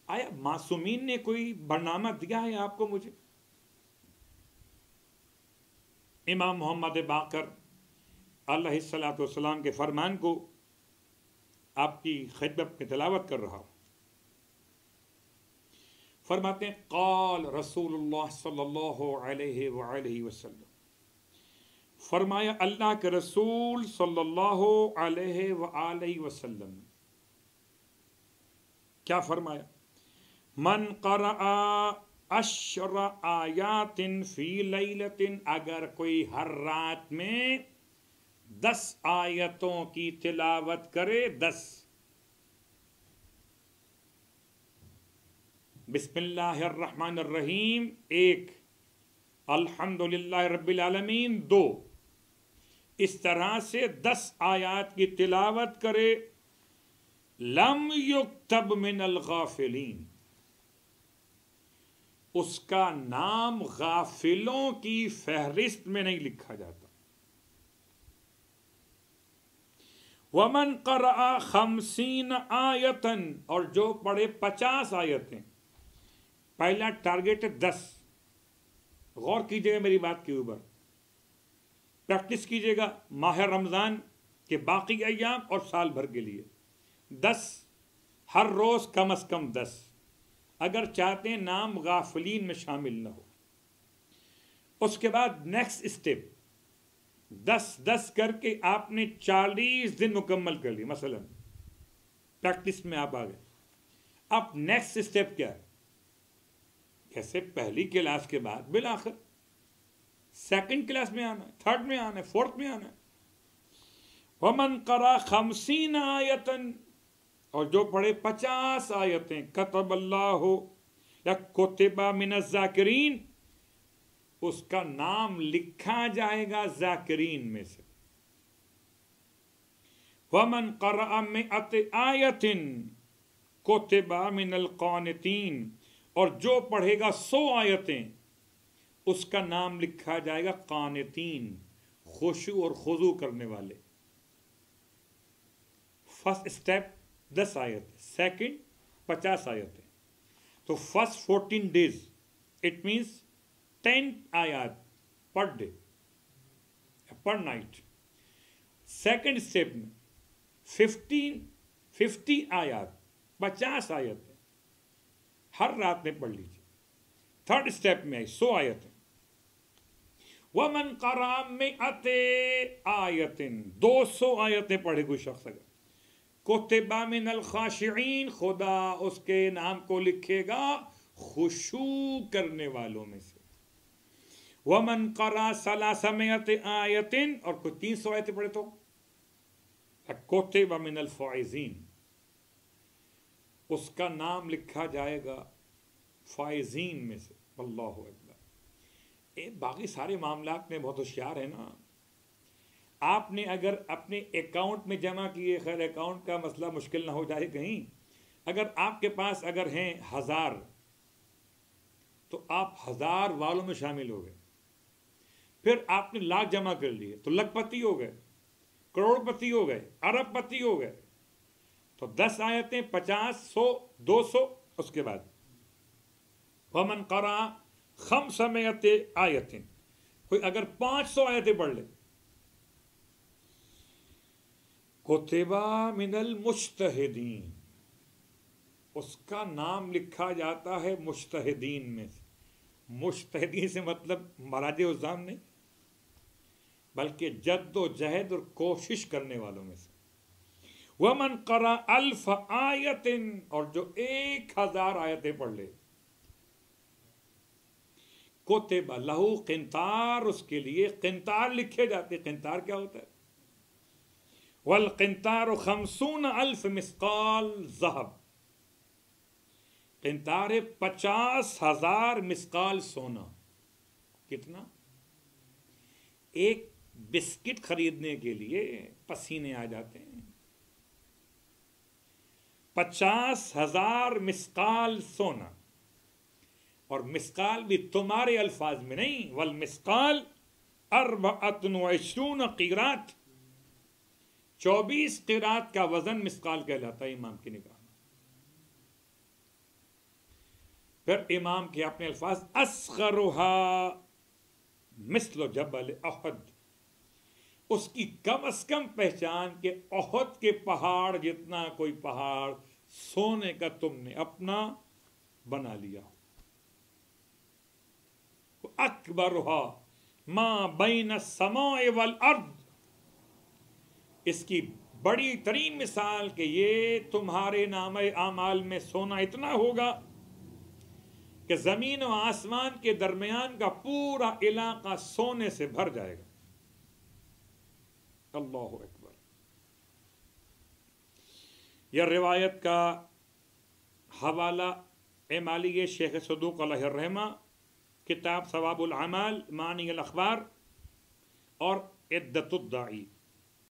آیا معصومین نے کوئی برنامہ دیا ہے آپ کو مجھے؟ امام محمد باقر علیہ الصلوۃ والسلام کے فرمان کو آپ کی خدمت میں تلاوت کر رہا ہوں. فرماتے ہیں قال رسول اللہ صلی اللہ علیہ وآلہ وسلم، فرمایا اللہ کے رسول صلی اللہ علیہ وآلہ وسلم کیا فرمایا؟ من قرأ 10 آیات فی لیلۃ، اگر کوئی ہر رات میں 10 آیتوں کی تلاوت کرے، 10، بسم اللہ الرحمن الرحیم 1، الحمدللہ رب العالمین 2، اس طرح سے 10 آیات کی تلاوت کرے، لم یکتب من الغافلین، اس کا نام غافلوں کی فہرست میں نہیں لکھا جاتا. ومن قرأ 50 آیتن، اور جو پڑھے 50 آیتیں. پہلا ٹارگیٹ ہے 10. غور کیجئے گا میری بات کے اوپر، پریکٹس کیجئے گا ماہ رمضان کے باقی ایام اور سال بھر کے لیے. 10 ہر روز کم از کم 10، اگر چاہتے ہیں نام غافلین میں شامل نہ ہو. اس کے بعد نیکسٹ اسٹیپ 10 کر کے آپ نے 40 دن مکمل کر لی، مثلا پریکٹس میں آپ آ گئے. اب نیکسٹ اسٹیپ کیا ہے؟ جیسے پہلی کلاس کے بعد بالآخر سیکنڈ کلاس میں آنا ہے، تھرڈ میں آنا ہے، فورتھ میں آنا ہے. ومن قرأ 50 آیتن، اور جو پڑھے 50 آیتیں، کتب اللہ یا کتب من الذاکرین، اس کا نام لکھا جائے گا ذاکرین میں سے. ومن قرأ 100 آیتن کتب من القانتین، اور جو پڑھے گا 100 آیتیں، اس کا نام لکھا جائے گا قانتین، خشوع اور خضوع کرنے والے. فرسٹ اسٹیپ 10 آیتیں، سیکنڈ 50 آیتیں. تو فرسٹ 14 days اٹ مینس 10 آیات پر ڈے پر نائٹ. سیکنڈ اسٹیپ میں 50 آیات، 50 آیتیں ہر رات میں پڑھ لیجیے. تھرڈ اسٹیپ میں آئی 100 آیتیں. ومن قرأ 100 آیتن، 200 آیتیں پڑھے کوئی شخص اگر، کتب من الخاشعین، خدا اس کے نام کو لکھے گا خشوع کرنے والوں میں سے. ومن قرأ 300 آیتن، اور کوئی 300 آیتیں پڑھے تو کتب من الفائزین، اس کا نام لکھا جائے گا فائزین میں سے. اللہ اکبر. باقی سارے معاملات میں بہت ہوشیار ہے نا. آپ نے اگر اپنے اکاؤنٹ میں جمع کیے، خیر اکاؤنٹ کا مسئلہ مشکل نہ ہو جائے کہیں، اگر آپ کے پاس اگر ہیں 1000 تو آپ 1000 والوں میں شامل ہو گئے. پھر آپ نے لاکھ جمع کر لیے تو لکھ پتی ہو گئے، کروڑ پتی ہو گئے، ارب پتی ہو گئے. تو 10 آیتیں، 50، 100، 200. اس کے بعد ومن قرأ 500 آیتیں، کوئی اگر 500 آیتیں پڑھ لے، کتب من المجتہدین، اس کا نام لکھا جاتا ہے مجتہدین میں سے. مجتہدین سے مطلب مراج الزام نہیں، بلکہ جد و جہد اور کوشش کرنے والوں میں سے. ومن قرأ 1000 آیتن، اور جو 1000 آیتیں پڑھ لے، کتب لہ قنطار، اس کے لیے قنطار لکھے جاتے. قنطار کیا ہوتا ہے؟ والقنطار 50,000 مثقال ذهب، قنطار 50,000 مثقال سونا. کتنا؟ ایک بسکٹ خریدنے کے لیے پسینے آ جاتے ہیں. 50,000 مثقال سونا. اور مثقال بھی تمہارے الفاظ میں نہیں، والمثقال 24 قیرات، 24 قیرات کا وزن مثقال کہلاتا ہے امام کی نگاہ میں. پھر امام کے اپنے الفاظ اصغرها مثل جبل احد، اس کی کم از کم پہچان کہ احد کے پہاڑ جتنا کوئی پہاڑ سونے کا تم نے اپنا بنا لیا ہو۔ اکبرها ما بین السماء والارض، اس کی بڑی ترین مثال کہ یہ تمہارے نامہ اعمال میں سونا اتنا ہوگا کہ زمین و آسمان کے درمیان کا پورا علاقہ سونے سے بھر جائے گا۔ اللہ اکبر۔ یہ روایت کا حوالہ اعمالی شیخ صدوق علیہ الرحمہ، کتاب ثواب الاعمال، معنی الاخبار اور عدت الداعی۔